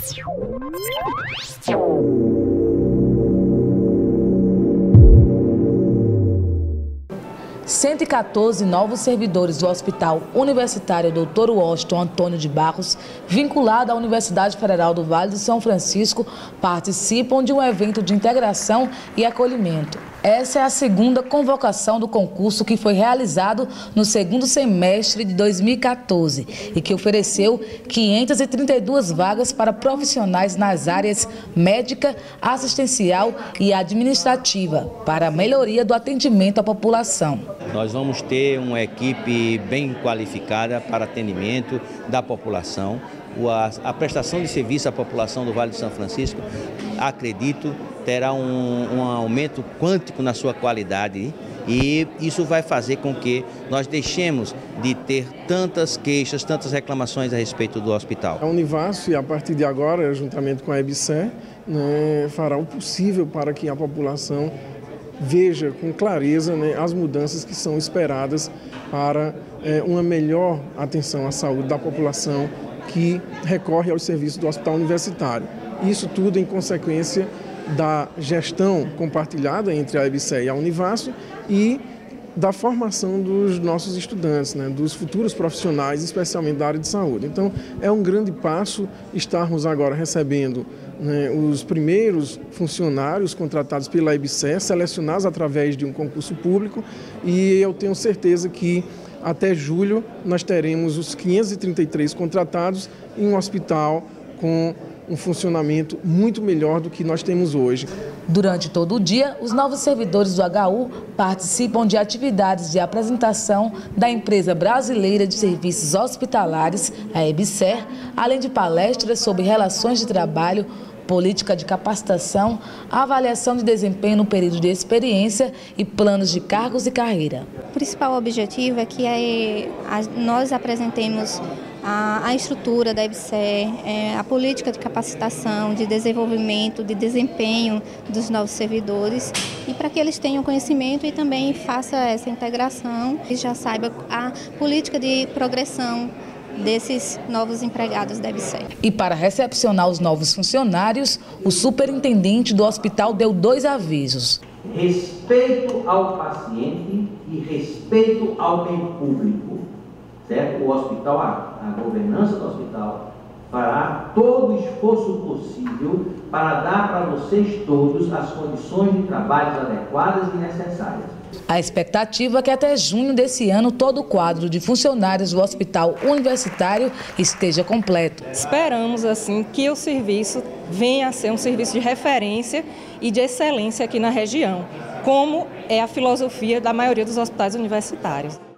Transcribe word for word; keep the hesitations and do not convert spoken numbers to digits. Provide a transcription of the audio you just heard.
cento e quatorze novos servidores do Hospital Universitário doutor Washington Antônio de Barros, vinculado à Universidade Federal do Vale do São Francisco, participam de um evento de integração e acolhimento. Essa é a segunda convocação do concurso que foi realizado no segundo semestre de dois mil e quatorze e que ofereceu quinhentas e trinta e duas vagas para profissionais nas áreas médica, assistencial e administrativa para a melhoria do atendimento à população. Nós vamos ter uma equipe bem qualificada para atendimento da população. A prestação de serviço à população do Vale do São Francisco, acredito, terá um, um aumento quântico na sua qualidade e isso vai fazer com que nós deixemos de ter tantas queixas, tantas reclamações a respeito do hospital. A Univasf, a partir de agora, juntamente com a EBSER, né, fará o possível para que a população veja com clareza, né, as mudanças que são esperadas para é, uma melhor atenção à saúde da população que recorre aos serviços do hospital universitário. Isso tudo em consequência da gestão compartilhada entre a EBSER e a Univasf e da formação dos nossos estudantes, né, dos futuros profissionais, especialmente da área de saúde. Então, é um grande passo estarmos agora recebendo, né, os primeiros funcionários contratados pela EBSER, selecionados através de um concurso público, e eu tenho certeza que até julho nós teremos os quinhentos e trinta e três contratados em um hospital com um funcionamento muito melhor do que nós temos hoje. Durante todo o dia, os novos servidores do H U participam de atividades de apresentação da Empresa Brasileira de Serviços Hospitalares, a EBSER, além de palestras sobre relações de trabalho, política de capacitação, avaliação de desempenho no período de experiência e planos de cargos e carreira. O principal objetivo é que é, a, nós apresentemos a, a estrutura da EBSER, é, a política de capacitação, de desenvolvimento, de desempenho dos novos servidores e para que eles tenham conhecimento e também façam essa integração e já saibam a política de progressão desses novos empregados da EBSER. E para recepcionar os novos funcionários, o superintendente do hospital deu dois avisos. Respeito ao paciente e respeito ao bem público, certo? O hospital, a, a governança do hospital fará todo o esforço possível para dar para vocês todos as condições de trabalho adequadas e necessárias. A expectativa é que até junho desse ano todo o quadro de funcionários do Hospital Universitário esteja completo. Esperamos assim que o serviço venha a ser um serviço de referência e de excelência aqui na região, como é a filosofia da maioria dos hospitais universitários.